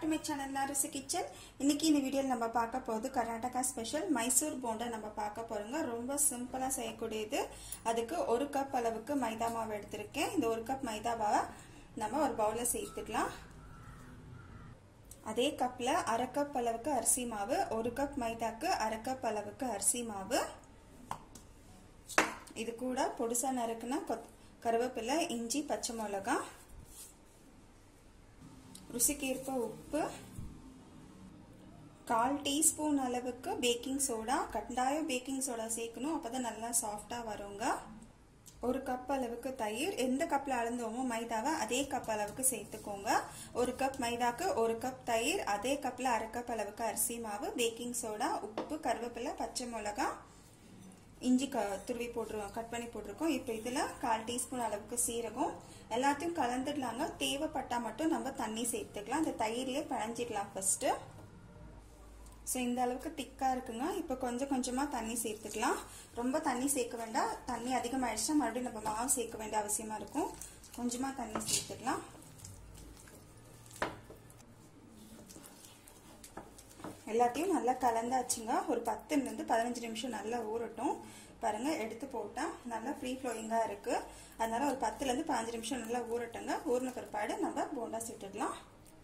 to my channel Narusi Kitchen. இன்னைக்கு இந்த வீடியோல நம்ம பார்க்க போறது கர்நாடகா ஸ்பெஷல் மைசூர் போண்டா நம்ம பார்க்க போறோங்க. ரொம்ப சிம்பிளா செய்யக்கூடியது. அதுக்கு 1 கப் அளவுக்கு மைதா மாவு எடுத்துர்க்கேன். இந்த 1 கப் மைதா மாவை நம்ம ஒரு பவுல்ல சேர்த்துக்கலாம். அதே கப்ல 1/2 கப் அளவுக்கு அரிசி மாவு, 1 கப் மைதாக்கு 1/2 கப் அளவுக்கு அரிசி மாவு. இது கூட பொடிசா நறுக்குன கருவேப்பிலை, இஞ்சி, பச்சை மிளகாய், ருசிக்கு ஏற்ப உப்பு, 1/4 டீஸ்பூன் அளவுக்கு பேக்கிங் சோடா. கட்டாயம் பேக்கிங் சோடா சேர்க்கணும், அப்பதான் நல்லா சாஃப்டா வருங்க. 1 கப் அளவுக்கு தயிர். எந்த கப்ல அளந்தோமோ மைதாவை அதே கப் அளவுக்கு சேர்த்துக்கோங்க. 1 கப் மைதாக்கு 1 கப் தயிர், அதே கப்ல 1/2 கப் அளவுக்கு அரிசி மாவு, பேக்கிங் சோடா, உப்பு, கருவேப்பிலை, பச்சை மிளகாய், இஞ்சி துருவி போட்டுருவோம், கட் பண்ணி போட்டிருக்கோம். இப்போ இதுல 1/4 டீஸ்பூன் அளவுக்கு சீரகம். எல்லாத்தையும் கலந்துடலாங்க. தேவைப்பட்டா மட்டும் நம்ம தண்ணி சேர்த்துக்கலாம். இந்த தயிர்லயே பிணைஞ்சிடலாம் ஃபர்ஸ்ட். ஸோ இந்த அளவுக்கு திக்கா இருக்குங்க. இப்போ கொஞ்சம் கொஞ்சமா தண்ணி சேர்த்துக்கலாம். ரொம்ப தண்ணி சேர்க்க வேண்டாம். தண்ணி அதிகமாயிடுச்சுன்னா மறுபடியும் நம்ம மாவு சேர்க்க வேண்டிய அவசியமா இருக்கும். கொஞ்சமா தண்ணி சேர்த்துக்கலாம். எல்லாத்தையும் நல்லா கலந்தாச்சுங்க. ஒரு 10 ல இருந்து 15 நிமிஷம் நல்லா ஊறட்டும். பாருங்க, எடுத்து போட்டா நல்லா ஃப்ரீ ஃப்ளோயிங்கா இருக்கு. அதனால ஒரு 10 ல இருந்து 15 நிமிஷம் நல்லா ஊறட்டுங்க. ஊறின பிற்பாடு நம்ம போண்டா சுட்டுடலாம்.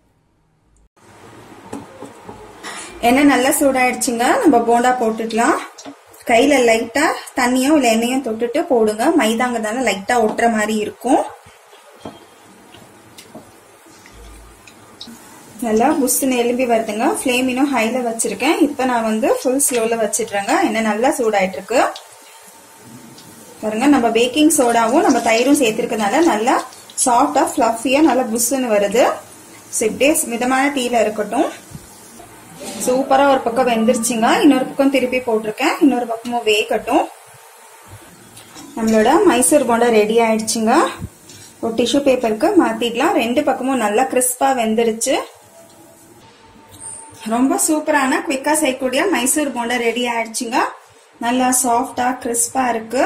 எண்ணெய் நல்லா சூடாயிடுச்சுங்க. நம்ம போண்டா போட்டுக்கலாம். கையில லைட்டா தண்ணியும் இல்ல எண்ணெயும் தொட்டுட்டு போடுங்க. மைதாங்கதால லைட்டா ஒட்டுற மாதிரி இருக்கும். நல்லா புஷ்னு எலும்பி வருதுங்க. ஃப்ளேம் இன்னும் ஹைல வச்சிருக்கேன். இப்ப நான் வந்து ஃபுல் ஸ்லோல வச்சிடுறேங்க. எண்ணெய் நல்லா சூடாயிட்டு இருக்கு. பாருங்க, நம்ம பேக்கிங் சோடாவும் நம்ம தயிரும் சேர்த்திருக்கனால நல்லா சாஃப்டா ஃபிளஃபியா நல்லா புஷ்னு வருது. இப்படியே மிதமான தீயில இருக்கட்டும். சூப்பரா ஒரு பக்கம் வெந்துருச்சுங்க. இன்னொரு பக்கம் திருப்பி போட்டிருக்கேன். இன்னொரு பக்கமும் வேகட்டும். நம்மளோட மைசூர் போண்டா ரெடி ஆயிடுச்சுங்க. ஒரு டிஷ்யூ பேப்பருக்கு மாத்திடலாம். 2 பக்கமும் நல்லா கிறிஸ்பா வெந்துருச்சு. ரொம்ப சூப்பரான குவிக்கா செய்யக்கூடிய மைசூர் போண்டா ரெடி ஆயிடுச்சுங்க. நல்லா சாஃப்டா கிறிஸ்பா இருக்கு.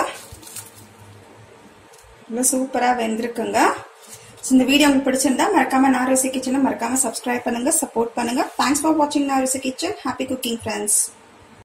சூப்பரா வெந்திருக்குங்க. இந்த வீடியோ உங்களுக்கு பிடிச்சிருந்தா மறக்காம நாருசி கிச்சனை மறக்காம சப்ஸ்கிரைப் பண்ணுங்க, சப்போர்ட் பண்ணுங்க. தேங்க்ஸ் ஃபார் வாட்சிங் Naruchi kitchen. Happy cooking friends.